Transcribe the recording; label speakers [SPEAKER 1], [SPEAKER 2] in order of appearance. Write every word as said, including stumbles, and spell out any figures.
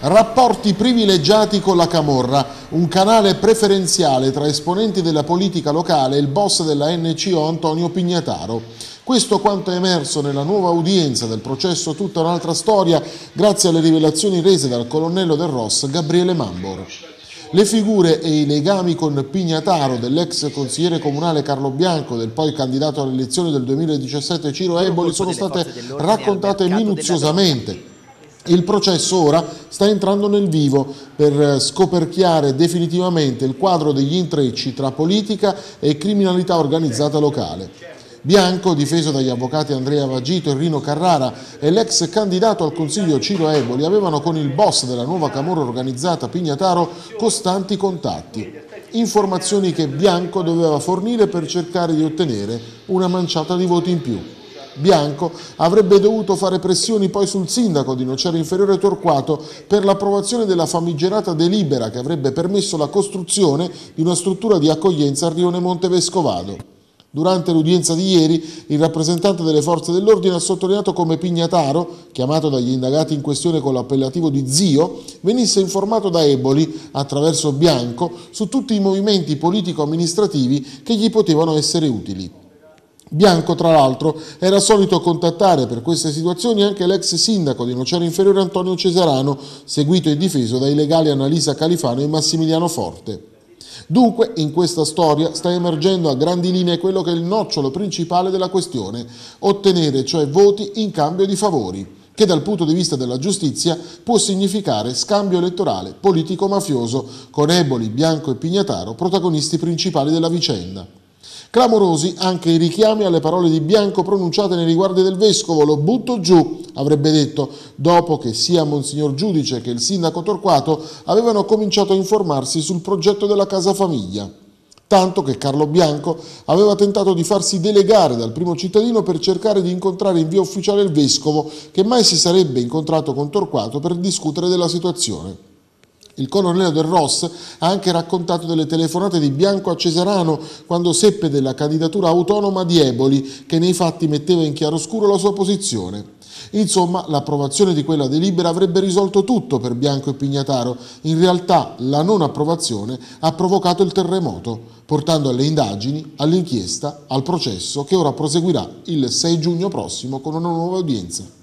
[SPEAKER 1] Rapporti privilegiati con la camorra, un canale preferenziale tra esponenti della politica locale e il boss della N C O Antonio Pignataro. Questo quanto è emerso nella nuova udienza del processo Tutta un'altra storia, grazie alle rivelazioni rese dal colonnello del R O S Gabriele Mambor. Le figure e i legami con Pignataro dell'ex consigliere comunale Carlo Bianco, del poi candidato alle elezioni del duemiladiciassette Ciro Eboli, sono state raccontate minuziosamente. Il processo ora sta entrando nel vivo per scoperchiare definitivamente il quadro degli intrecci tra politica e criminalità organizzata locale. Bianco, difeso dagli avvocati Andrea Vagito e Rino Carrara, e l'ex candidato al Consiglio Ciro Eboli avevano con il boss della nuova camorra organizzata Pignataro costanti contatti. Informazioni che Bianco doveva fornire per cercare di ottenere una manciata di voti in più. Bianco avrebbe dovuto fare pressioni poi sul sindaco di Nocera Inferiore Torquato per l'approvazione della famigerata delibera che avrebbe permesso la costruzione di una struttura di accoglienza a Rione Montevescovado. Durante l'udienza di ieri, il rappresentante delle forze dell'ordine ha sottolineato come Pignataro, chiamato dagli indagati in questione con l'appellativo di zio, venisse informato da Eboli, attraverso Bianco, su tutti i movimenti politico-amministrativi che gli potevano essere utili. Bianco, tra l'altro, era solito contattare per queste situazioni anche l'ex sindaco di Nocera Inferiore Antonio Cesarano, seguito e difeso dai legali Annalisa Califano e Massimiliano Forte. Dunque, in questa storia sta emergendo a grandi linee quello che è il nocciolo principale della questione: ottenere cioè voti in cambio di favori, che dal punto di vista della giustizia può significare scambio elettorale politico-mafioso, con Eboli, Bianco e Pignataro protagonisti principali della vicenda. Clamorosi anche i richiami alle parole di Bianco pronunciate nei riguardi del vescovo: lo butto giù, avrebbe detto, dopo che sia Monsignor Giudice che il sindaco Torquato avevano cominciato a informarsi sul progetto della casa famiglia. Tanto che Carlo Bianco aveva tentato di farsi delegare dal primo cittadino per cercare di incontrare in via ufficiale il vescovo, che mai si sarebbe incontrato con Torquato per discutere della situazione. Il colonnello del R O S ha anche raccontato delle telefonate di Bianco a Cesarano quando seppe della candidatura autonoma di Eboli, che nei fatti metteva in chiaroscuro la sua posizione. Insomma, l'approvazione di quella delibera avrebbe risolto tutto per Bianco e Pignataro. In realtà la non approvazione ha provocato il terremoto, portando alle indagini, all'inchiesta, al processo che ora proseguirà il sei giugno prossimo con una nuova udienza.